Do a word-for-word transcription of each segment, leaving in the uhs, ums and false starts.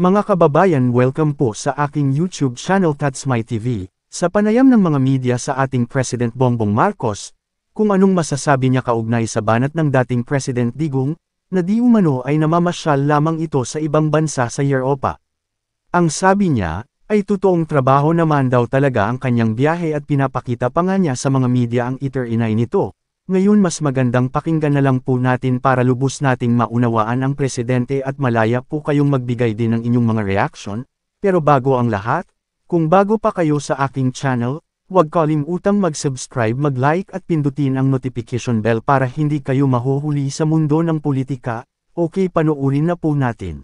Mga kababayan, welcome po sa aking YouTube channel Tatsmay T V. Sa panayam ng mga media sa ating President Bongbong Marcos, kung anong masasabi niya kaugnay sa banat ng dating President Digong, na di umano ay namamasyal lamang ito sa ibang bansa sa Europa. Ang sabi niya, ay totoong trabaho naman daw talaga ang kanyang biyahe at pinapakita pa nga niya sa mga media ang iter-inay nito. Ngayon mas magandang pakinggan na lang po natin para lubos nating maunawaan ang presidente at malaya po kayong magbigay din ng inyong mga reaction, pero bago ang lahat, kung bago pa kayo sa aking channel, huwag kalimutang mag-subscribe, mag-like at pindutin ang notification bell para hindi kayo mahuhuli sa mundo ng politika. Okay, panoorin na po natin.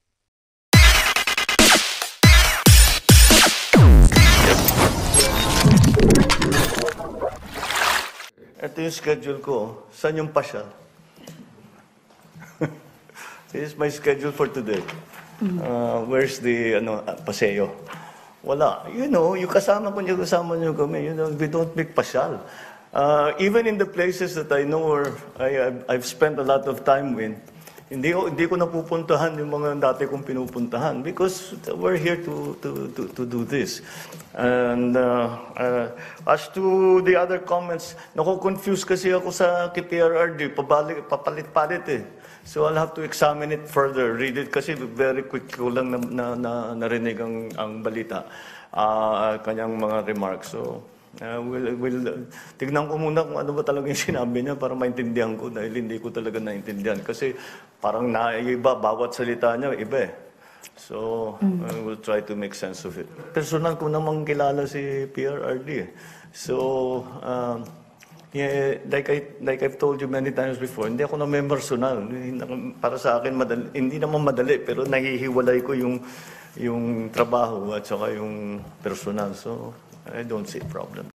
Ito yung schedule ko. Saan yung pasyal? This is my schedule for today. Uh, where's the ano, uh, paseo? Wala. You know, yung kasama ko niyo, kasama niyo kami. You know, we don't make pasyal. Uh, even in the places that I know or I, I've, I've spent a lot of time with, hindi ko, hindi ko napupuntahan yung mga dati kong pinupuntahan because we're here to, to, to, to do this. And uh, uh, as to the other comments, nako-confuse kasi ako sa K P R R D, pabalik, papalit-palit eh. So I'll have to examine it further, read it kasi very quick ko lang na, na, na narinig ang, ang balita, uh, kanyang mga remarks. So uh, we'll, we'll, uh, tignan ko muna kung ano ba talaga yung sinabi niya para maintindihan ko dahil hindi ko talaga naintindihan. Kasi parang naiba, bawat salita niya, iba eh. So, uh, we'll try to make sense of it. Personal ko namang kilala si P R R D eh. So, um, yeah, like, I, like I've told you many times before, hindi ako na member personal. Para sa akin, madali, hindi naman madali, pero nahihiwalay ko yung, yung trabaho at saka yung personal. So, I don't see a problem.